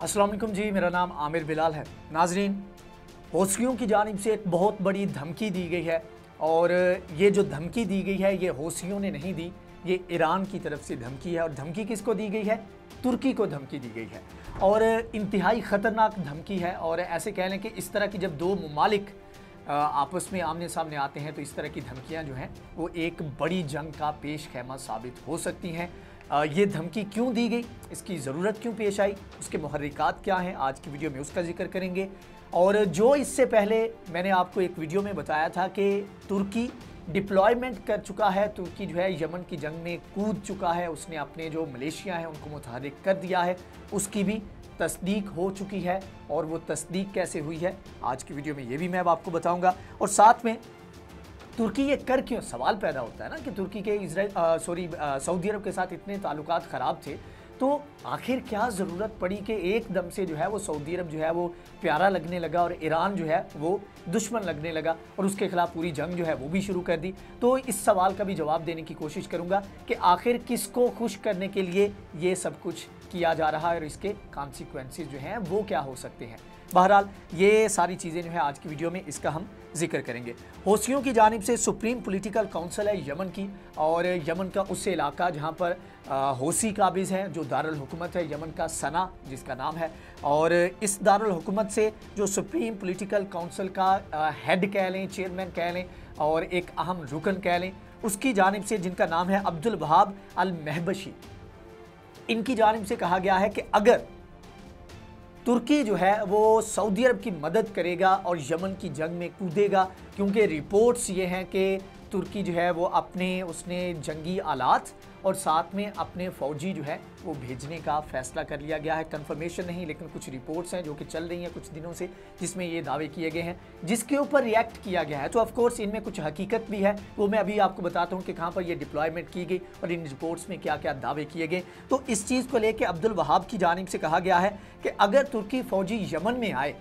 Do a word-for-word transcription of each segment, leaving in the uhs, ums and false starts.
अस्सलाम वालेकुम जी, मेरा नाम आमिर बिलाल है। नाजरीन, हौसियों की जानिब से एक बहुत बड़ी धमकी दी गई है और ये जो धमकी दी गई है ये हौसियों ने नहीं दी, ये ईरान की तरफ से धमकी है। और धमकी किसको दी गई है? तुर्की को धमकी दी गई है और इंतहाई ख़तरनाक धमकी है। और ऐसे कह लें कि इस तरह की जब दो ममालिक आपस में आमने सामने आते हैं तो इस तरह की धमकियां जो हैं वो एक बड़ी जंग का पेश खैमा साबित हो सकती हैं। ये धमकी क्यों दी गई, इसकी ज़रूरत क्यों पेश आई, उसके मुहर्रिकात क्या हैं, आज की वीडियो में उसका जिक्र करेंगे। और जो इससे पहले मैंने आपको एक वीडियो में बताया था कि तुर्की डिप्लॉयमेंट कर चुका है, तुर्की जो है यमन की जंग में कूद चुका है, उसने अपने जो मलेशिया हैं उनको मुतहर्रिक कर दिया है, उसकी भी तस्दीक हो चुकी है। और वो तस्दीक कैसे हुई है आज की वीडियो में ये भी मैं अब आपको बताऊंगा। और साथ में तुर्की ये कर क्यों, सवाल पैदा होता है ना कि तुर्की के इजराइल सॉरी सऊदी अरब के साथ इतने ताल्लुकात ख़राब थे, तो आखिर क्या ज़रूरत पड़ी कि एकदम से जो है वो सऊदी अरब जो है वो प्यारा लगने लगा और ईरान जो है वो दुश्मन लगने लगा और उसके खिलाफ पूरी जंग जो है वो भी शुरू कर दी। तो इस सवाल का भी जवाब देने की कोशिश करूंगा कि आखिर किसको खुश करने के लिए ये सब कुछ किया जा रहा है और इसके कॉन्सिक्वेंसेस जो हैं वो क्या हो सकते हैं। बहरहाल ये सारी चीज़ें जो है आज की वीडियो में इसका हम जिक्र करेंगे। हौसियों की जानिब से सुप्रीम पॉलिटिकल काउंसिल है यमन की, और यमन का उससे इलाका जहाँ पर हौसी काबिज हैं, जो दारुल हुकूमत है यमन का सना जिसका नाम है। और इस दारुल हुकूमत से जो सुप्रीम पॉलिटिकल काउंसिल का हेड कह लें, चेयरमैन कह लें और एक अहम रुकन कह लें, उसकी जानिब से जिनका नाम है अब्दुल वहाब अल महबशी, इनकी जानिब से कहा गया है कि अगर तुर्की जो है वो सऊदी अरब की मदद करेगा और यमन की जंग में कूदेगा, क्योंकि रिपोर्ट्स ये हैं कि तुर्की जो है वो अपने उसने जंगी आलात और साथ में अपने फ़ौजी जो है वो भेजने का फ़ैसला कर लिया गया है। कंफर्मेशन नहीं, लेकिन कुछ रिपोर्ट्स हैं जो कि चल रही हैं कुछ दिनों से, जिसमें ये दावे किए गए हैं, जिसके ऊपर रिएक्ट किया गया है। तो ऑफ कोर्स इनमें कुछ हकीकत भी है, वो मैं अभी आपको बताता हूँ कि कहाँ पर ये डिप्लॉयमेंट की गई और इन रिपोर्ट्स में क्या क्या दावे किए गए। तो इस चीज़ को लेकर अब्दुल वहाब की जानिब से कहा गया है कि अगर तुर्की फ़ौजी यमन में आए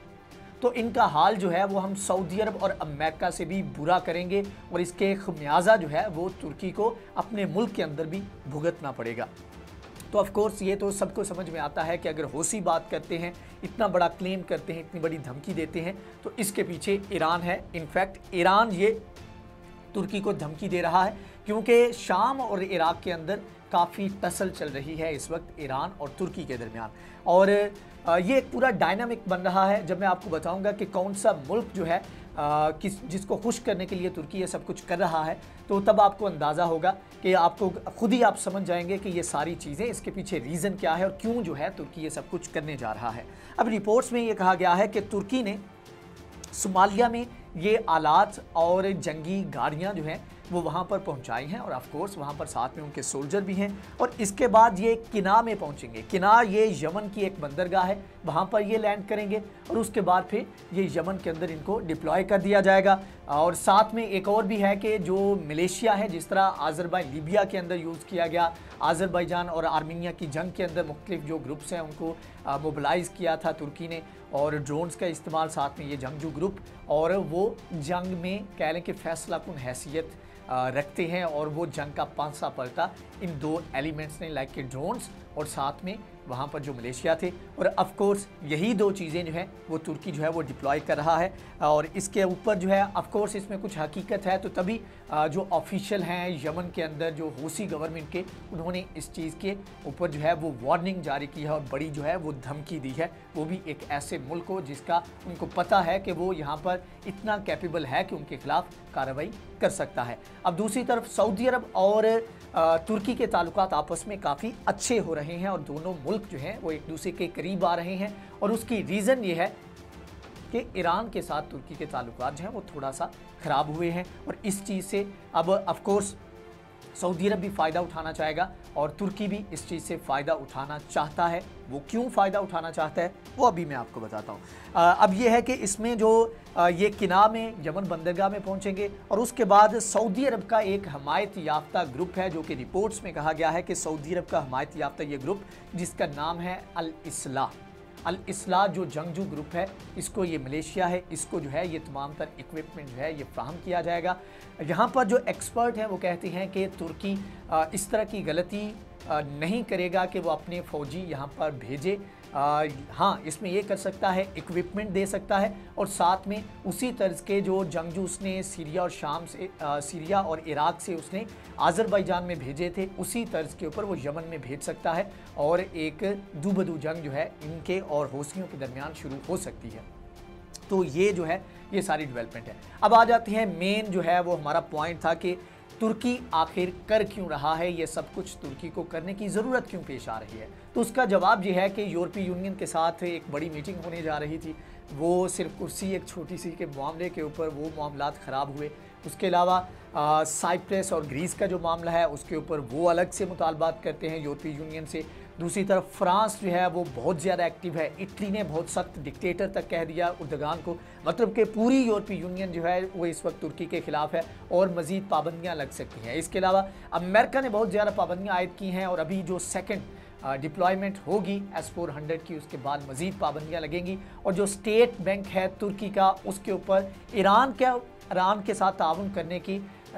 तो इनका हाल जो है वो हम सऊदी अरब और अमेरिका से भी बुरा करेंगे और इसके खमियाजा जो है वो तुर्की को अपने मुल्क के अंदर भी भुगतना पड़ेगा। तो ऑफ कोर्स ये तो सबको समझ में आता है कि अगर हौसी बात करते हैं, इतना बड़ा क्लेम करते हैं, इतनी बड़ी धमकी देते हैं, तो इसके पीछे ईरान है। इनफैक्ट ईरान ये तुर्की को धमकी दे रहा है क्योंकि शाम और इराक के अंदर काफ़ी टसल चल रही है इस वक्त ईरान और तुर्की के दरमियान। और ये एक पूरा डायनामिक बन रहा है। जब मैं आपको बताऊंगा कि कौन सा मुल्क जो है आ, किस जिसको खुश करने के लिए तुर्की ये सब कुछ कर रहा है, तो तब आपको अंदाज़ा होगा कि आपको खुद ही आप समझ जाएंगे कि ये सारी चीज़ें, इसके पीछे रीज़न क्या है और क्यों जो है तुर्की ये सब कुछ करने जा रहा है। अब रिपोर्ट्स में ये कहा गया है कि तुर्की ने सोमालिया में ये आलात और जंगी गाड़ियाँ जो हैं वो वहाँ पर पहुँचाई हैं और ऑफ कोर्स वहाँ पर साथ में उनके सोल्जर भी हैं। और इसके बाद ये किना में पहुँचेंगे। किना ये यमन की एक बंदरगाह है, वहाँ पर ये लैंड करेंगे और उसके बाद फिर ये यमन के अंदर इनको डिप्लॉय कर दिया जाएगा। और साथ में एक और भी है कि जो मलेशिया है, जिस तरह आज़रबाईजान लीबिया के अंदर यूज़ किया गया, आज़रबाईजान और आर्मीनिया की जंग के अंदर मुख्तलिफ जो ग्रुप्स हैं उनको मोबिलाइज़ किया था तुर्की ने, और ड्रोन्स का इस्तेमाल, साथ में ये जंगजू ग्रुप, और वो जंग में कह लें कि फैसला कुन हैसियत रखते हैं और वो जंग का पांसा पलटा इन दो एलिमेंट्स ने, लाइक के ड्रोन्स और साथ में वहाँ पर जो मलेशिया थे। और ऑफ कोर्स यही दो चीज़ें जो हैं वो तुर्की जो है वो डिप्लॉय कर रहा है। और इसके ऊपर जो है ऑफ कोर्स इसमें कुछ हकीकत है, तो तभी जो ऑफिशियल हैं यमन के अंदर जो हौसी गवर्नमेंट के, उन्होंने इस चीज़ के ऊपर जो है वो वार्निंग जारी की है और बड़ी जो है वो धमकी दी है, वो भी एक ऐसे मुल्क को जिसका उनको पता है कि वो यहाँ पर इतना कैपेबल है कि उनके खिलाफ कार्रवाई कर सकता है। अब दूसरी तरफ सऊदी अरब और तुर्की के ताल्लुकात आपस में काफ़ी अच्छे हो रहे हैं और दोनों मुल्क जो हैं वो एक दूसरे के करीब आ रहे हैं। और उसकी रीज़न ये है कि ईरान के साथ तुर्की के ताल्लुकात जो हैं वो थोड़ा सा ख़राब हुए हैं और इस चीज़ से अब ऑफ कोर्स सऊदी अरब भी फ़ायदा उठाना चाहेगा और तुर्की भी इस चीज़ से फ़ायदा उठाना चाहता है। वो क्यों फ़ायदा उठाना चाहता है वो अभी मैं आपको बताता हूँ। अब ये है कि इसमें जो आ, ये किना में यमन बंदरगाह में पहुँचेंगे और उसके बाद सऊदी अरब का एक हमायत याफ्ता ग्रुप है, जो कि रिपोर्ट्स में कहा गया है कि सऊदी अरब का हमायत याफ्ता ये ग्रुप, जिसका नाम है अल इस्लाह अल इस्लाह जो जंगजू ग्रुप है, इसको ये मलेशिया है, इसको जो है ये तमाम तर इक्विपमेंट जो है ये फ्राहम किया जाएगा। यहाँ पर जो एक्सपर्ट हैं वो कहते हैं कि तुर्की इस तरह की गलती नहीं करेगा कि वो अपने फ़ौजी यहाँ पर भेजे आ, हाँ इसमें ये कर सकता है, इक्विपमेंट दे सकता है और साथ में उसी तर्ज के जो जंगजू उसने सीरिया और शाम से आ, सीरिया और इराक से उसने आज़रबाईजान में भेजे थे, उसी तर्ज के ऊपर वो यमन में भेज सकता है और एक दूबदू जंग जो है इनके और हौसियों के दरमियान शुरू हो सकती है। तो ये जो है ये सारी डेवलपमेंट है। अब आ जाते हैं मेन जो है वो हमारा पॉइंट था कि तुर्की आखिर कर क्यों रहा है, ये सब कुछ तुर्की को करने की ज़रूरत क्यों पेश आ रही है। तो उसका जवाब ये है कि यूरोपीय यूनियन के साथ एक बड़ी मीटिंग होने जा रही थी, वो सिर्फ कुर्सी एक छोटी सी के मामले के ऊपर वो मामलात ख़राब हुए। उसके अलावा साइप्रस और ग्रीस का जो मामला है उसके ऊपर वो अलग से मुतालबात करते हैं यूरोपीय यूनियन से। दूसरी तरफ फ्रांस जो है वो बहुत ज़्यादा एक्टिव है। इटली ने बहुत सख्त डिक्टेटर तक कह दिया उर्दगान को, मतलब कि पूरी यूरोपीय यूनियन जो है वो इस वक्त तुर्की के खिलाफ है और मज़ीद पाबंदियाँ लग सकती हैं। इसके अलावा अमेरिका ने बहुत ज़्यादा पाबंदियाँ आयद की हैं और अभी जो सेकेंड डिप्लॉयमेंट होगी एस फोर हंड्रेड की उसके बाद मज़ीद पाबंदियाँ लगेंगी। और जो स्टेट बैंक है तुर्की का उसके ऊपर ईरान के ईरान के साथ ताउन करने की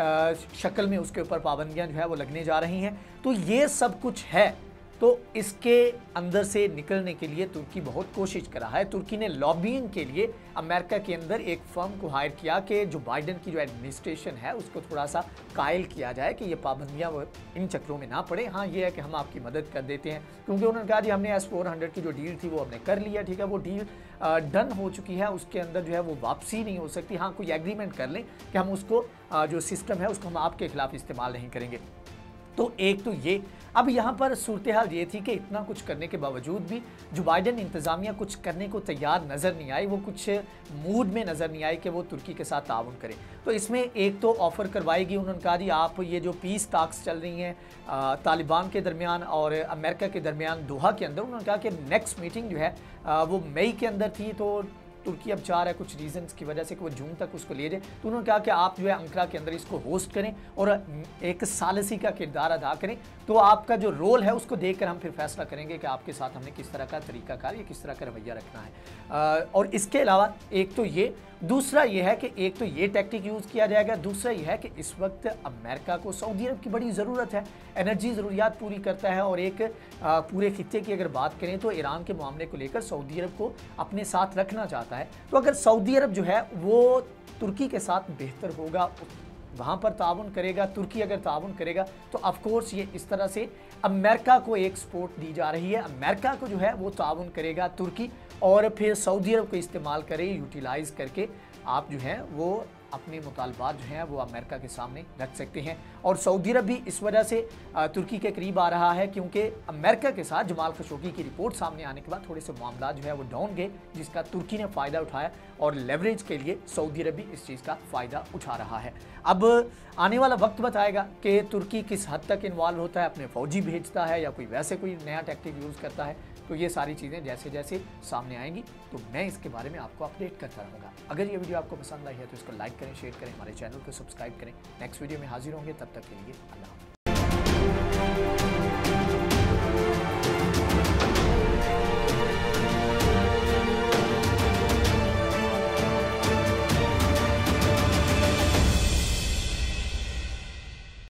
शक्ल में उसके ऊपर पाबंदियाँ जो है वो लगने जा रही हैं। तो ये सब कुछ है, तो इसके अंदर से निकलने के लिए तुर्की बहुत कोशिश कर रहा है। तुर्की ने लॉबिंग के लिए अमेरिका के अंदर एक फर्म को हायर किया कि जो बाइडेन की जो एडमिनिस्ट्रेशन है उसको थोड़ा सा कायल किया जाए कि ये पाबंदियां वो इन चक्रों में ना पड़े। हाँ ये है कि हम आपकी मदद कर देते हैं, क्योंकि उन्होंने कहा जी हमने एस फोर हंड्रेड की जो डील थी वो हमने कर लिया, ठीक है वो डील डन हो चुकी है, उसके अंदर जो है वो वापसी नहीं हो सकती। हाँ कोई एग्रीमेंट कर लें कि हम उसको जो सिस्टम है उसको हम आपके खिलाफ इस्तेमाल नहीं करेंगे। तो एक तो ये, अब यहाँ पर सूरत हाल ये थी कि इतना कुछ करने के बावजूद भी जो बाइडेन इंतज़ामिया कुछ करने को तैयार नज़र नहीं आई, वो कुछ मूड में नज़र नहीं आई कि वो तुर्की के साथ ताउन करे। तो इसमें एक तो ऑफ़र करवाएगी, उन्होंने कहा जी आप ये जो पीस टॉक्स चल रही हैं तालिबान के दरमियान और अमेरिका के दरमियान दोहा के अंदर, उन्होंने कहा कि नेक्स्ट मीटिंग जो है आ, वो मई के अंदर थी, तो तुर्की अब चाह रहा है कुछ रीजंस की वजह से कि वो जून तक उसको ले जाए। तो उन्होंने कहा कि आप जो है अंकारा के अंदर इसको होस्ट करें और एक सालसी का किरदार अदा करें, तो आपका जो रोल है उसको देखकर हम फिर फैसला करेंगे कि आपके साथ हमने किस तरह का तरीकाकार या किस तरह का रवैया रखना है। और इसके अलावा एक तो ये, दूसरा ये है कि एक तो ये टैक्टिक यूज़ किया जाएगा, दूसरा ये है कि इस वक्त अमेरिका को सऊदी अरब की बड़ी ज़रूरत है, एनर्जी ज़रूरियात पूरी करता है और एक पूरे खित्ते की अगर बात करें तो ईरान के मामले को लेकर सऊदी अरब को अपने साथ रखना चाहता है। तो अगर सऊदी अरब जो है वो तुर्की के साथ बेहतर होगा, वहाँ पर ताउन करेगा, तुर्की अगर ताउन करेगा तो ऑफकोर्स ये इस तरह से अमेरिका को एक सपोर्ट दी जा रही है, अमेरिका को जो है वो ताउन करेगा तुर्की और फिर सऊदी अरब को इस्तेमाल करे, यूटिलाइज़ करके आप जो है वो अपने मुतालबात जो हैं वो अमेरिका के सामने रख सकते हैं। और सऊदी अरब भी इस वजह से तुर्की के करीब आ रहा है क्योंकि अमेरिका के साथ जमाल खशोगी की रिपोर्ट सामने आने के बाद थोड़े से मामला जो है वो डाउन गए, जिसका तुर्की ने फ़ायदा उठाया और लेवरेज के लिए सऊदी अरब भी इस चीज़ का फ़ायदा उठा रहा है। अब आने वाला वक्त बताएगा कि तुर्की किस हद तक इन्वॉल्व होता है, अपने फ़ौजी भेजता है या कोई वैसे कोई नया टैक्टिक यूज़ करता है। तो ये सारी चीज़ें जैसे जैसे सामने आएंगी तो मैं इसके बारे में आपको अपडेट करता रहूँगा। अगर ये वीडियो आपको पसंद आई है तो इसको लाइक करें, शेयर करें, हमारे चैनल को सब्सक्राइब करें। नेक्स्ट वीडियो में हाजिर होंगे, तब तक के लिए अल्लाह।